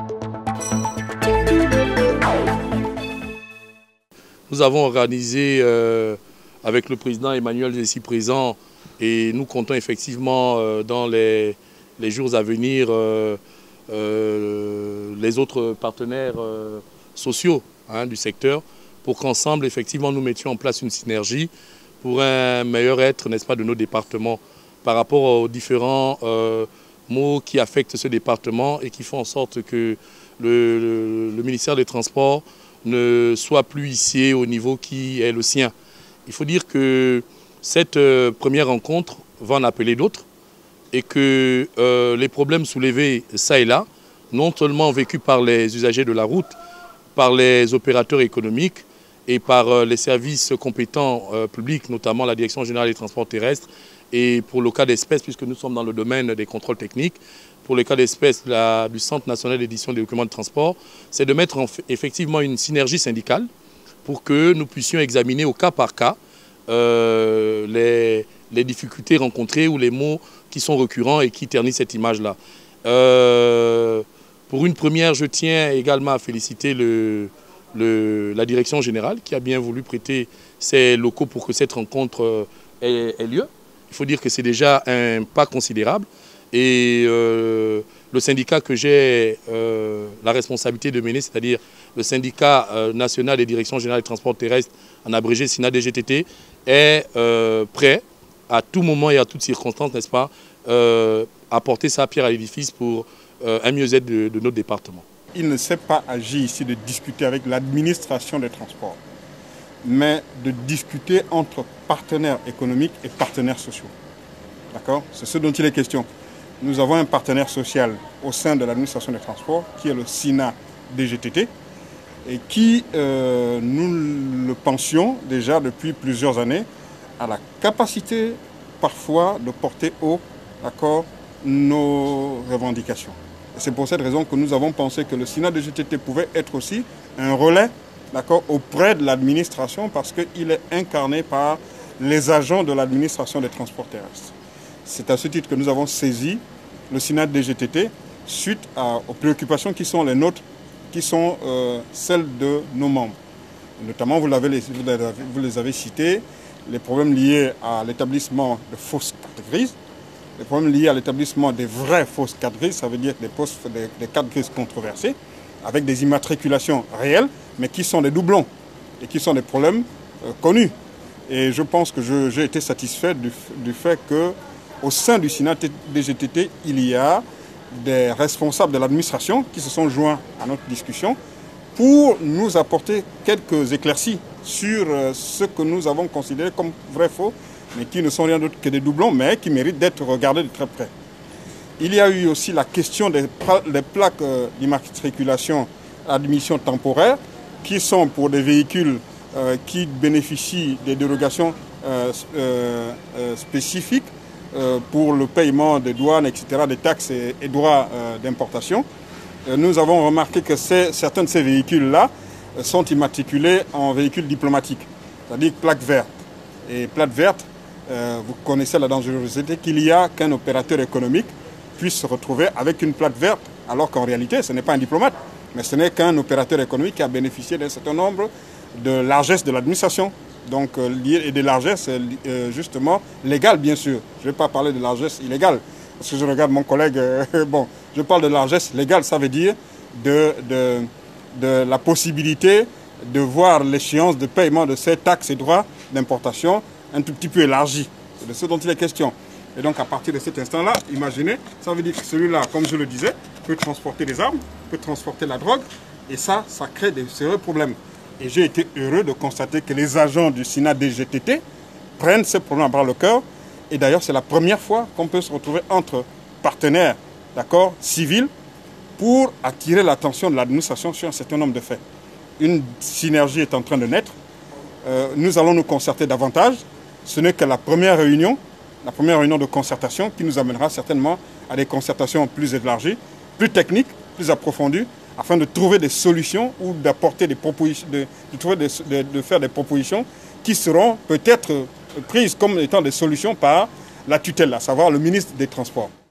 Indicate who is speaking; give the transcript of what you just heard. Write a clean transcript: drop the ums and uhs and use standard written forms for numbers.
Speaker 1: Nous avons organisé avec le président Emmanuel ici présent et nous comptons effectivement dans les jours à venir les autres partenaires sociaux du secteur pour qu'ensemble effectivement nous mettions en place une synergie pour un meilleur être, n'est-ce pas, de nos départements par rapport aux différents maux qui affectent ce département et qui font en sorte que le ministère des Transports ne soit plus hissé au niveau qui est le sien. Il faut dire que cette première rencontre va en appeler d'autres et que les problèmes soulevés ça et là, non seulement vécus par les usagers de la route, par les opérateurs économiques et par les services compétents publics, notamment la Direction générale des transports terrestres, et pour le cas d'espèce, puisque nous sommes dans le domaine des contrôles techniques, pour le cas d'espèce du Centre national d'édition des documents de transport, c'est de mettre effectivement une synergie syndicale pour que nous puissions examiner au cas par cas les difficultés rencontrées ou les maux qui sont récurrents et qui ternissent cette image-là. Pour une première, je tiens également à féliciter la direction générale qui a bien voulu prêter ses locaux pour que cette rencontre ait lieu. Il faut dire que c'est déjà un pas considérable et le syndicat que j'ai la responsabilité de mener, c'est-à-dire le syndicat national des directions générales des transports terrestres, en abrégé SINA-DGTT, est prêt à tout moment et à toutes circonstances, n'est-ce pas, à porter sa pierre à l'édifice pour un mieux-être de notre département.
Speaker 2: Il ne s'est pas agi ici de discuter avec l'administration des transports, mais de discuter entre partenaires économiques et partenaires sociaux. D'accord? C'est ce dont il est question. Nous avons un partenaire social au sein de l'administration des transports, qui est le SINA-DGTT, et qui, nous le pensions déjà depuis plusieurs années, a la capacité parfois de porter haut, d'accord, nos revendications. C'est pour cette raison que nous avons pensé que le SINA-DGTT pouvait être aussi un relais, d'accord, auprès de l'administration parce qu'il est incarné par les agents de l'administration des transports terrestres. C'est à ce titre que nous avons saisi le SINA-DGTT suite aux préoccupations qui sont les nôtres, qui sont celles de nos membres. Notamment, vous les avez cités, les problèmes liés à l'établissement de fausses cartes grises, les problèmes liés à l'établissement des vraies fausses cartes grises, ça veut dire des cartes grises controversées, avec des immatriculations réelles, mais qui sont des doublons et qui sont des problèmes connus. Et je pense que j'ai été satisfait du fait qu'au sein du SINA-DGTT, il y a des responsables de l'administration qui se sont joints à notre discussion pour nous apporter quelques éclaircies sur ce que nous avons considéré comme vrai-faux, mais qui ne sont rien d'autre que des doublons, mais qui méritent d'être regardés de très près. Il y a eu aussi la question des plaques d'immatriculation à admission temporaire, qui sont pour des véhicules qui bénéficient des dérogations spécifiques pour le paiement des douanes, etc., des taxes et droits d'importation. Nous avons remarqué que certains de ces véhicules-là sont immatriculés en véhicules diplomatiques, c'est-à-dire plaques vertes. Et plaques vertes, vous connaissez la dangerosité qu'il y a qu'un opérateur économique puisse se retrouver avec une plaque verte, alors qu'en réalité, ce n'est pas un diplomate, mais ce n'est qu'un opérateur économique qui a bénéficié d'un certain nombre de largesses de l'administration. Donc, et des largesses justement légales, bien sûr. Je ne vais pas parler de largesses illégales, parce que je regarde mon collègue, bon, je parle de largesses légales, ça veut dire de la possibilité de voir l'échéance de paiement de ces taxes et droits d'importation un tout petit peu élargie. C'est de ce dont il est question. Et donc à partir de cet instant-là, imaginez, ça veut dire que celui-là, comme je le disais, peut transporter des armes, peut transporter la drogue, et ça crée des sérieux problèmes. Et j'ai été heureux de constater que les agents du SINA-DGTT prennent ces problèmes à bras le cœur. Et d'ailleurs, c'est la première fois qu'on peut se retrouver entre partenaires, d'accord, civils, pour attirer l'attention de l'administration sur un certain nombre de faits. Une synergie est en train de naître. Nous allons nous concerter davantage. Ce n'est que la première réunion de concertation qui nous amènera certainement à des concertations plus élargies, plus techniques, plus approfondies, afin de trouver des solutions ou d'apporter des propositions, de faire des propositions qui seront peut-être prises comme étant des solutions par la tutelle, à savoir le ministre des Transports.